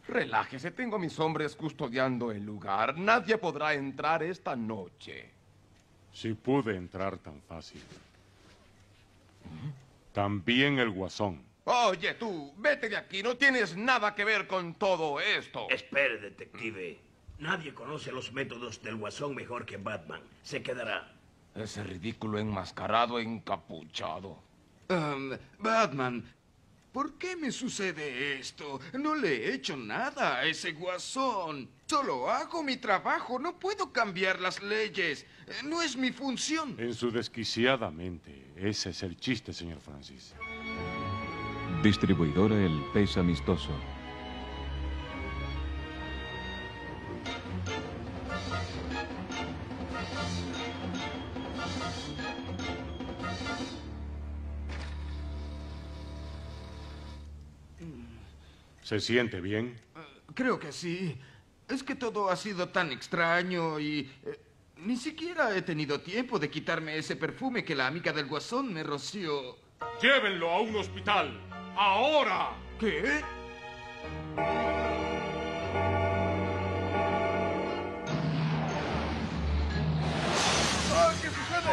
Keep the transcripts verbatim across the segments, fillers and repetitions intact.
Relájese, tengo a mis hombres custodiando el lugar. Nadie podrá entrar esta noche. Si pude entrar tan fácil. También el Guasón. Oye, tú, vete de aquí. No tienes nada que ver con todo esto. Espere, detective. Nadie conoce los métodos del Guasón mejor que Batman. Se quedará. Ese ridículo enmascarado encapuchado. Um, Batman, ¿por qué me sucede esto? No le he hecho nada a ese Guasón. Solo hago mi trabajo. No puedo cambiar las leyes. No es mi función. En su desquiciada mente, ese es el chiste, señor Francis. Distribuidora El Pez Amistoso. ¿Se siente bien? Creo que sí. Es que todo ha sido tan extraño y... eh, ni siquiera he tenido tiempo de quitarme ese perfume que la amiga del Guasón me roció. ¡Llévenlo a un hospital! ¡Ahora! ¿Qué? ¡Ah, qué sucede!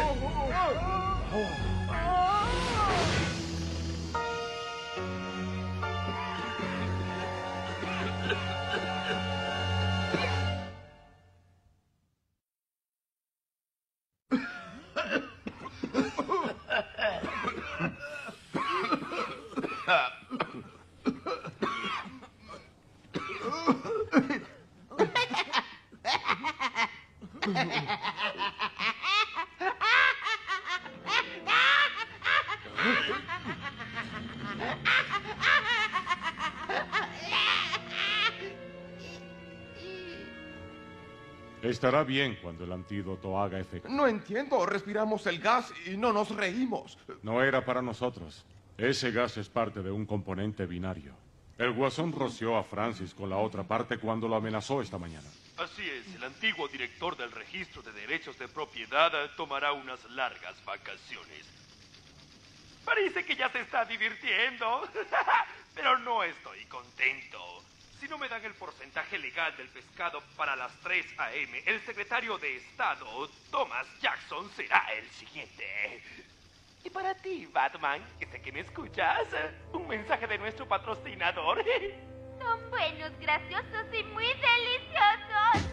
Estará bien cuando el antídoto haga efecto. No entiendo. Respiramos el gas y no nos reímos. No era para nosotros. Ese gas es parte de un componente binario. El Guasón roció a Francis con la otra parte cuando lo amenazó esta mañana. Así es, el antiguo director del registro de derechos de propiedad tomará unas largas vacaciones. Parece que ya se está divirtiendo, pero no estoy contento. Si no me dan el porcentaje legal del pescado para las tres a eme, el secretario de Estado, Thomas Jackson, será el siguiente. Y para ti, Batman, que sé que me escuchas, un mensaje de nuestro patrocinador. Son buenos, graciosos y muy deliciosos.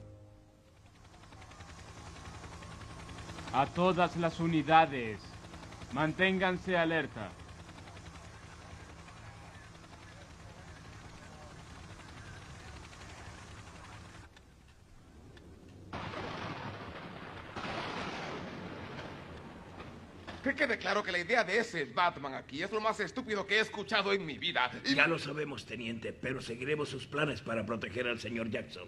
A todas las unidades, manténganse alerta. Que quede claro que la idea de ese Batman aquí es lo más estúpido que he escuchado en mi vida. Y... Ya lo sabemos, teniente, pero seguiremos sus planes para proteger al señor Jackson.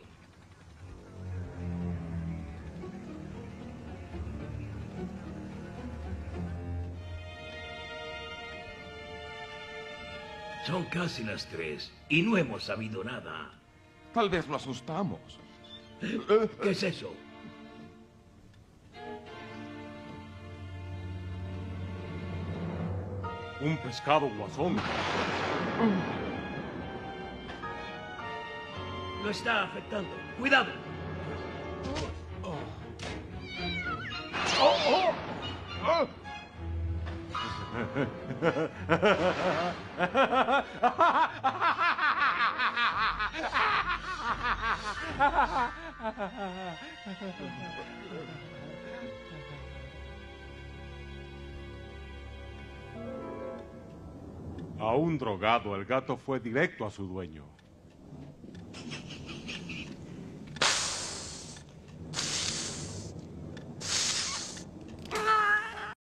Son casi las tres y no hemos sabido nada. Tal vez lo asustamos. ¿Qué es eso? Un pescado Guasón. Lo está afectando. ¡Cuidado! Aún drogado, el gato fue directo a su dueño.